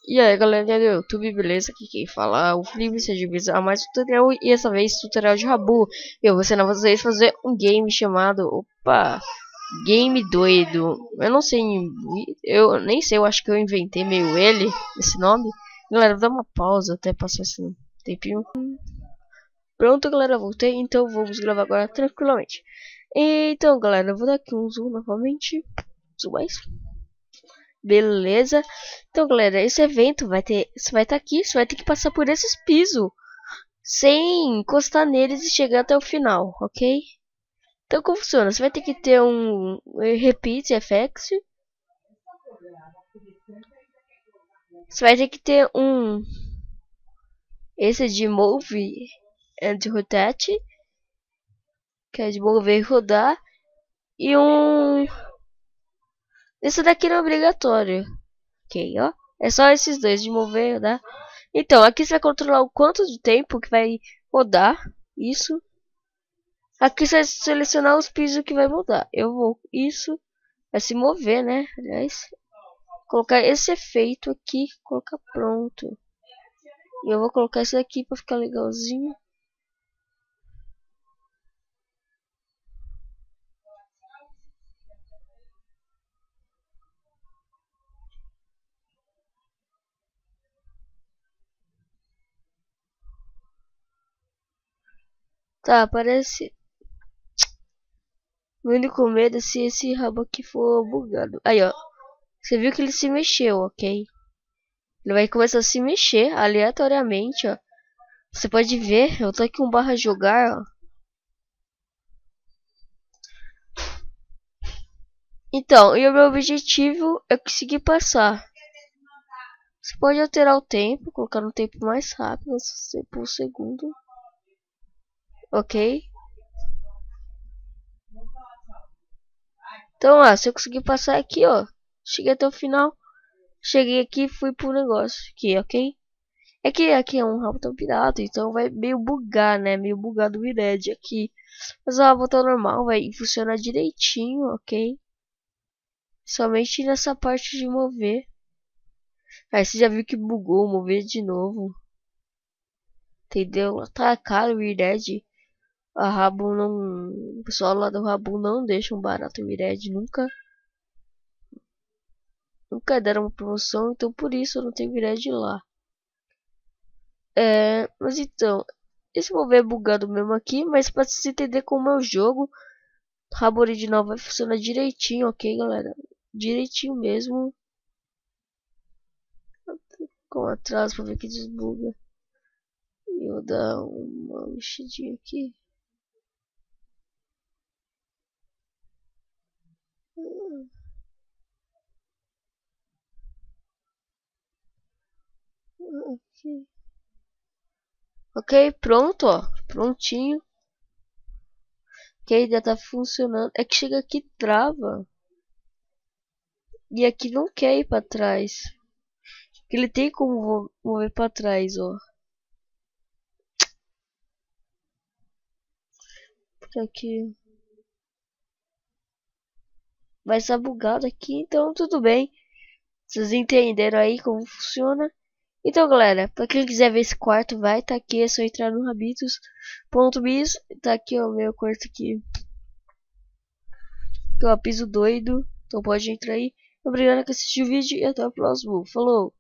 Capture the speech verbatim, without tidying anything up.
E aí galera do YouTube, beleza? Aqui quem fala é o Felipe, seja bem-vindo a mais um tutorial. E essa vez tutorial de Rabu. Eu vou ensinar vocês a fazer um game chamado, opa, Game Doido. Eu não sei, eu nem sei, eu acho que eu inventei meio ele, esse nome. Galera, dá uma pausa até passar esse tempinho. Pronto galera, voltei, então vamos gravar agora tranquilamente. Então galera, eu vou dar aqui um zoom novamente. Zoom mais. Beleza. Então, galera, esse evento vai ter, você vai estar aqui, você vai ter que passar por esses pisos sem encostar neles e chegar até o final, ok? Então, como funciona? Você vai ter que ter um repeat F X. Você vai ter que ter um esse de move and rotate, que é de mover e rodar, e um esse daqui não é obrigatório. Ok, ó. É só esses dois, de mover e rodar. Então, aqui você vai controlar o quanto de tempo que vai rodar isso. Aqui você vai selecionar os pisos que vai mudar. Eu vou, isso vai se mover, né? Aliás, colocar esse efeito aqui, colocar pronto. E eu vou colocar esse aqui para ficar legalzinho. Tá, parece. O único medo é se esse rabo aqui for bugado. Aí, ó. Você viu que ele se mexeu, ok? Ele vai começar a se mexer aleatoriamente, ó. Você pode ver, eu tô aqui com barra jogar, ó. Então, e o meu objetivo é conseguir passar. Você pode alterar o tempo, colocar no tempo mais rápido, por segundo. Ok? Então, ó, se eu conseguir passar aqui, ó. Cheguei até o final. Cheguei aqui e fui pro negócio aqui, ok? É que aqui é um Rabotão pirata, então vai meio bugar, né? Meio bugado o Wired aqui. Mas o Rabotão normal vai funcionar direitinho, ok? Somente nessa parte de mover. Aí você já viu que bugou, mover de novo. Entendeu? Tá caro o Wired. A Rabu não. O pessoal lá do Rabu não deixa um barato o Wired. Nunca. Nunca deram uma promoção, então por isso eu não tenho Wired lá. É. Mas então. Esse mover é bugado mesmo aqui, mas pra você entender como é o jogo, o Rabu original vai funcionar direitinho, ok, galera? Direitinho mesmo. Com atraso pra ver que desbuga. E eu vou dar uma mexidinha aqui. Aqui. Ok, pronto, ó. Prontinho. Ok, já tá funcionando. É que chega aqui e trava. E aqui não quer ir pra trás. Porque ele tem como mover pra trás, ó. Porque aqui vai estar bugado aqui, então tudo bem. Vocês entenderam aí como funciona. Então galera, pra quem quiser ver esse quarto, vai tá aqui, é só entrar no habitus.biz. Tá aqui ó, o meu quarto aqui. Que é o piso doido. Então pode entrar aí. Obrigado por assistir o vídeo e até o próximo. Falou!